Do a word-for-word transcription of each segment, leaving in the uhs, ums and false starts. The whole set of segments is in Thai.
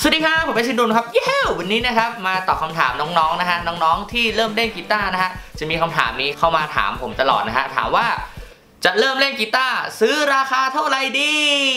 สวัสดีครับผมเป็นชินดุลครับเย้วันนี้นะครับมาตอบคำถามน้องๆนะฮะน้องๆที่เริ่มเล่นกีตาร์นะฮะจะมีคำถามนี้เข้ามาถามผมตลอดนะฮะถามว่าจะเริ่มเล่นกีตาร์ซื้อราคาเท่าไหร่ดี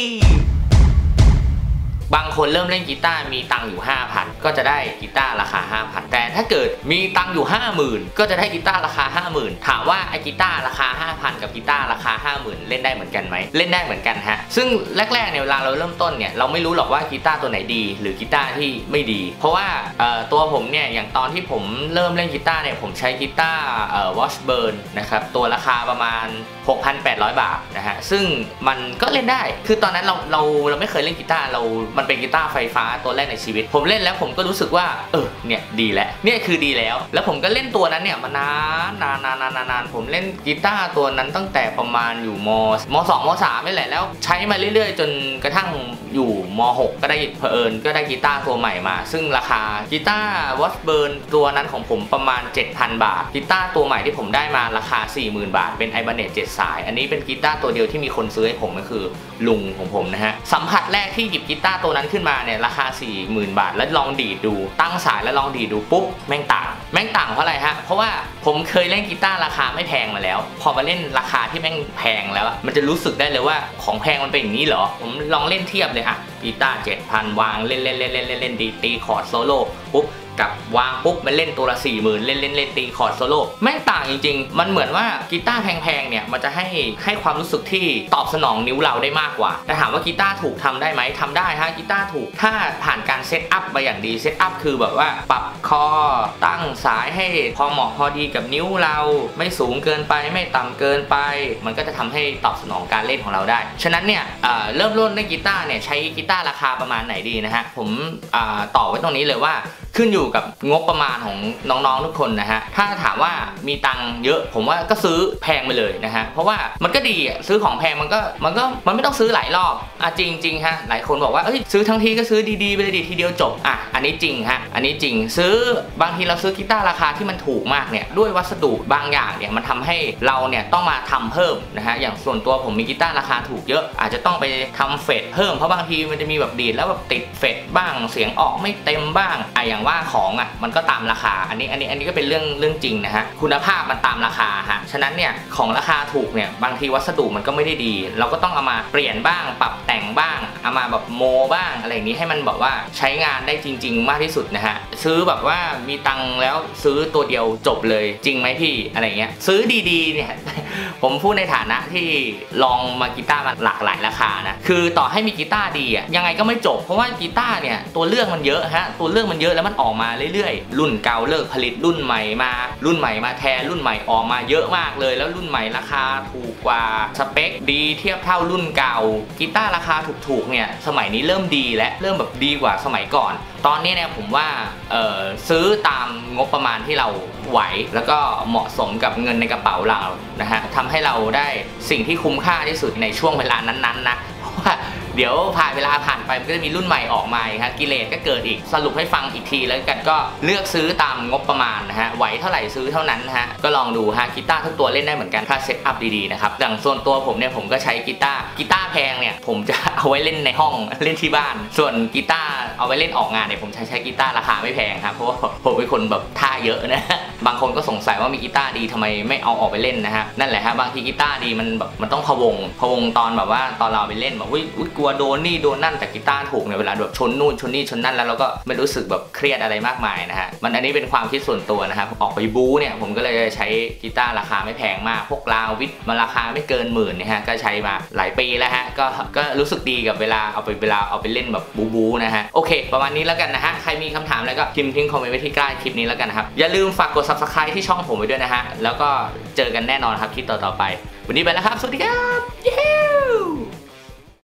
บางคนเริ่มเล่นกีตาร์มีตังค์อยู่ ห้าพัน ก็จะได้กีตาร์ราคา ห้าพัน แต่ถ้าเกิดมีตังค์อยู่ ห้าหมื่น ก็จะได้กีตาร์ราคา ห้าหมื่น ถามว่าไอ้กีตาร์ราคา ห้าพัน กับกีตาร์ราคา ห้าหมื่น เล่นได้เหมือนกันไหมเล่นได้เหมือนกันฮะซึ่งแรกๆเนี่ยเวลาเราเริ่มต้นเนี่ยเราไม่รู้หรอกว่ากีตาร์ตัวไหนดีหรือกีตาร์ที่ไม่ดีเพราะว่าตัวผมเนี่ยอย่างตอนที่ผมเริ่มเล่นกีตาร์เนี่ยผมใช้กีตาร์วอชเบิร์นนะครับตัวราคาประมาณ หกพันแปดร้อย บาทนะฮะซึ่งมันก็เล่นได้คือตอนนั้นเราเราเราไม่เคยเล่นกีตาร์เรามันเป็นกีตาร์ไฟฟ้าตัวแรกในชีวิตผมเล่นแล้วผมก็รู้สึกว่าเออเนี่ยดีแล้วเนี่ยคือดีแล้วแล้วผมก็เล่นตัวนั้นเนี่ยมานานนานนานนานนานผมเล่นกีตาร์ตัวนั้นตั้งแต่ประมาณอยู่มมสองมสามนี่แหละแล้วใช้มาเรื่อยๆจนกระทั่งอยู่มหกก็ได้เผอิญก็ได้กีตาร์ตัวใหม่มาซึ่งราคากีตาร์วอชเบิร์นตัวนั้นของผมประมาณ เจ็ดพัน บาทกีตาร์ตัวใหม่ที่ผมได้มาราคา สี่หมื่น บาทเป็น Ibanez เจ็ดสายอันนี้เป็นกีตาร์ตัวเดียวที่มีคนซื้อให้ผมก็คือลุงของผมนะฮะสัมผัสแรกที่หยิบกีตาร์ตัวนั้นขึ้นมาเนี่ยราคา สี่หมื่น บาทแล้วลองดีดดูตั้งสายแล้วลองดีดดูปุ๊บแม่งต่างแม่งต่างเพราะอะไรฮะเพราะว่าผมเคยเล่นกีตาร์ราคาไม่แพงมาแล้วพอมาเล่นราคาที่แม่งแพงแล้วมันจะรู้สึกได้เลยว่าของแพงมันเป็นอย่างนี้เหรอผมลองเล่นเทียบเลยฮะกีตาร์ เจ็ดพัน วางเล่นเล่นเล่นเล่นเล่นเล่นดีตีคอร์ดโซโล่ปุ๊บกับวางปุ๊บมันเล่นตัวละ สี่หมื่น เล่นเล่นเล่นตีคอร์ดโซโล่แม่งต่างจริงๆมันเหมือนว่ากีตาร์แพงๆเนี่ยมันจะให้ให้ความรู้สึกที่ตอบสนองนิ้วเราได้มากกว่าแต่ถามว่ากีตาร์ถูกทำได้ไหมทำได้ฮะกีตาร์ถูกถ้าผ่านการเซตอัพมาอย่างดีเซตอัพคือแบบว่าปรับคอตั้งสายให้พอเหมาะพอดีกับนิ้วเราไม่สูงเกินไปไม่ต่ำเกินไปมันก็จะทำให้ตอบสนองการเล่นของเราได้ฉะนั้นเนี่ยเริ่มต้นเล่นกีตาร์เนี่ยใช้กีตาร์ราคาประมาณไหนดีนะฮะผมต่อไว้ตรงนี้เลยว่าขึ้นอยู่กับงบประมาณของน้องๆทุกคนนะฮะถ้าถามว่ามีตังค์เยอะผมว่าก็ซื้อแพงไปเลยนะฮะเพราะว่ามันก็ดีอ่ะซื้อของแพงมันก็มันก็มันไม่ต้องซื้อหลายรอบอ่ะจริงจริงฮะหลายคนบอกว่าเอ้ยซื้อทั้งทีก็ซื้อดีๆไปเลยดีทีเดียวจบอ่ะอันนี้จริงฮะอันนี้จริงซื้อบางทีเราซื้อกีตาร์ราคาที่มันถูกมากเนี่ยด้วยวัสดุบางอย่างเนี่ยมันทำให้เราเนี่ยต้องมาทำเพิ่มนะฮะอย่างส่วนตัวผมมีกีตาร์ราคาถูกเยอะอาจจะต้องไปทำเฟดเพิ่มเพราะบางทีมันจะมีแบบดีดแล้วแบบติดเฟดบ้างเสียงออกไม่เต็มบ้างอ่ะอย่างว่าของอ่ะมันก็ตามราคาอันนี้อันนี้อันนี้ก็เป็นเรื่องเรื่องจริงนะฮะคุณภาพมันตามราคาฮะฉะนั้นเนี่ยของราคาถูกเนี่ยบางทีวัสดุมันก็ไม่ได้ดีเราก็ต้องเอามาเปลี่ยนบ้างปรับแต่งบ้างเอามาแบบโมบ้างอะไรอย่างนี้ให้มันแบบว่าใช้งานได้จริงๆมากที่สุดนะฮะซื้อแบบว่ามีตังค์แล้วซื้อตัวเดียวจบเลยจริงไหมพี่อะไรเงี้ยซื้อดีๆเนี่ยผมพูดในฐานะที่ลองมากีตาร์มาหลากหลายราคานะคือต่อให้มีกีตาร์ดีอ่ะยังไงก็ไม่จบเพราะว่ากีตาร์เนี่ยตัวเลือกมันเยอะฮะตัวเลือกมันเยอะแล้วมันออกมาเรื่อยๆรุ่นเก่าเลิกผลิตรุ่นใหม่มารุ่นใหม่มาแทนรุ่นใหม่ออกมาเยอะมากเลยแล้วรุ่นใหม่ราคาถูกกว่าสเปคดีเทียบเท่ารุ่นเก่ากีตาร์ราคาถูกๆเนี่ยสมัยนี้เริ่มดีและเริ่มแบบดีกว่าสมัยก่อนตอนนี้เนี่ยผมว่าเอ่อซื้อตามงบประมาณที่เราไหวแล้วก็เหมาะสมกับเงินในกระเป๋าเรานะฮะทำให้เราได้สิ่งที่คุ้มค่าที่สุดในช่วงเวลานั้นๆนะเพราะว่าเดี๋ยวผ่านเวลาผ่านไปมันก็จะมีรุ่นใหม่ออกมาฮะกิเลสก็เกิดอีกสรุปให้ฟังอีกทีแล้วกันก็เลือกซื้อตามงบประมาณนะฮะไหวเท่าไหร่ซื้อเท่านั้นนะฮะก็ลองดูฮะกีตาร์ทุกตัวเล่นได้เหมือนกันถ้าเซตอัพดีๆนะครับอย่างส่วนตัวผมเนี่ยผมก็ใช้กีตาร์กีตาร์แพงเนี่ยผมจะเอาไว้เล่นในห้องเล่นที่บ้านส่วนกีตาร์เอาไว้เล่นออกงานเนี่ยผมใช้ใช้กีตาร์ราคาไม่แพงครับเพราะว่าผมเป็นคนแบบท่าเยอะนะบางคนก็สงสัยว่ามีกีตาร์ดีทำไมไม่เอาออกไปเล่นนะฮะนั่นแหละฮะบางทีกีตาร์ดีมันแบบมันต้องพะวงพะวงตอนแบบว่าตอนเราไปเล่นแบบอุ้ยอุ้ยกลัวโดนนี่โดนนั่นแต่กีตาร์ถูกเนี่ยเวลาแบบชนนู่นชนนี่ชนนั่นแล้วเราก็ไม่รู้สึกแบบเครียดอะไรมากมายนะฮะมันอันนี้เป็นความคิดส่วนตัวนะครับออกไปบู๊เนี่ยผมก็เลยใช้กีตาร์ราคาไม่แพงมากพวกลาววิทมันราคาไม่เกินหมื่นนะฮะก็ใช้มาหลายปีแล้วฮะก็ก็รู้สึกดีกับเวลาเอาไปเวลาเอาไปเล่นแบบบู๊บู๊นะฮะโอเคประมาณนี้แล้วกันนะฮะใครมีคำถามอะไรก็พิมพ์ทิ้งคอมเมนต์ไว้ที่ใต้คลิปนี้แล้วกันนะครับอย่าลืมฝากกด ซับสไครบ์ ที่ช่องผมไว้ด้วยนะฮะแล้วก็เจอกันแน่นอนครับคลิปต่อๆไปวันนี้ไปแล้วครับสวัสดีครับ